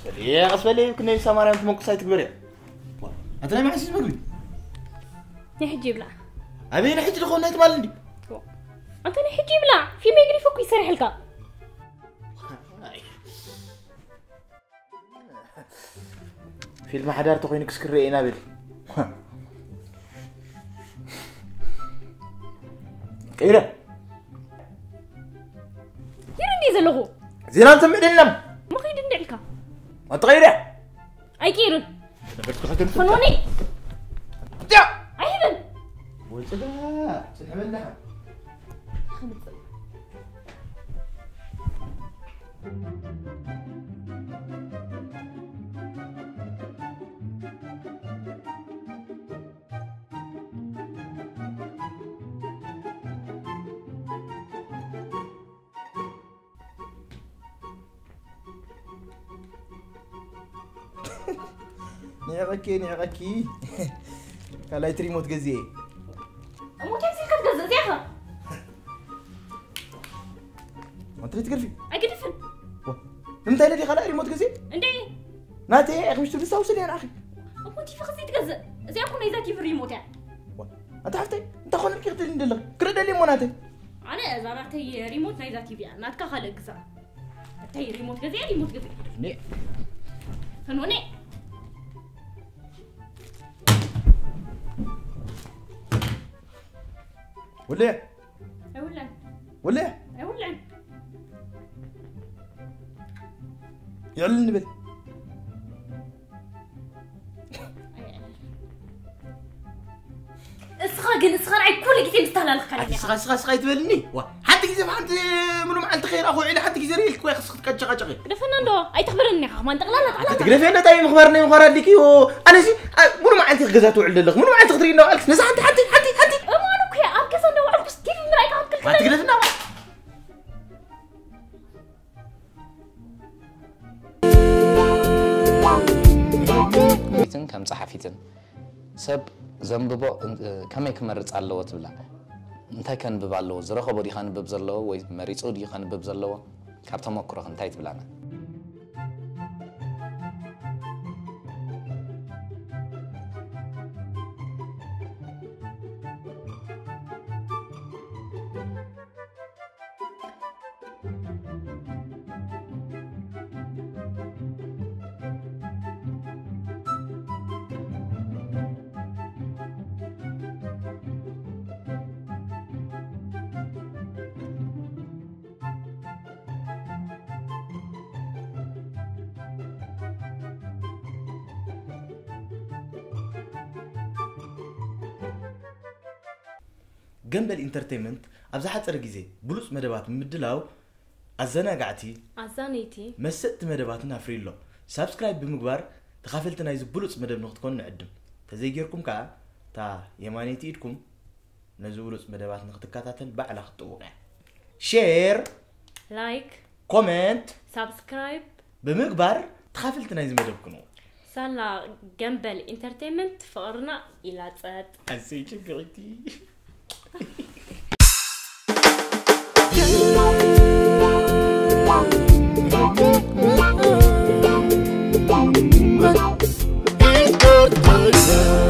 يا غسبلي كنا يسمارين في موقع سايت كبير أنت لا ما حسيت مقلي نحجي بلا أبي نحجي لخو نايت مالندي أنت نحجي بلا في ما يقري فوق يسرح لك فيلم حدار تقوين كسكري إنا بيل إيه ده يرندي زلغو زينان سمع دنم ما خيد ندعلك أنت غيره أي كيرن فنوني جا أيضا وجدا سنحمل لها نعغكي كلا يتري موت جزيه موت يمسي كتجزء زيها ما تري تقرفي أقرفن انت اللي خلا ريموت جزيه عندي ناتي يا اخي مش تبي تسوي يا اخي موتي في خصي تجزء زي أكون إذا في الريموت يعني انت عرفتي انت خلنا كيف ندلك كرد لي موناتي أنا إذا رحتي ريموت نايزا تي في ناتك خالق جزء تي ريموت جزء ريموت جزء ني فنوني ولا أولا ولا أولا يعلن نبل اسخر عي كل جيت مستاهل الخليني اسخا تبلني حتى كذا فهمت منو مع الخير اخوي علي حتى كذا ريلك كويس خصك تقشقشقي ده فناندو اي تخبرني ما انت لا تقرا فينا تاي مخبرني مخبر لك يو انا سي منو مع انت غزاتو عللك منو مع انت تقدري انه الكس نزح انت حتى ما انا كي ابكس انه وعد بس كيف من رايك هتكل ما تقرا فينا ميتن كم صحفيتن سب زنببو كمي كمرص علوه تبلا انت كان ببالو زرخبو دي خان ببزلو وي مريصو دي خان ببزلو كاب تمكرو انتي تبلانا جنبل انترتينمنت ابزح حصر غزي بلوص مدبات مدلاو ازناغعتي ازانيتي مسط مدباتنا فريلو سبسكرايب بمغبار تخافلتنا يز بلوص مدب نختكون نعدم تزيغيركم كا تا يمانيتي ايدكم نزولوص مدبات نختكاتاتل بعلا خطوق شير لايك كومنت سبسكرايب بمغبار تخافلتنا يز مدبكنو سالا جنبل انترتينمنت فقرنا الى صد اسي شكرتي It's good.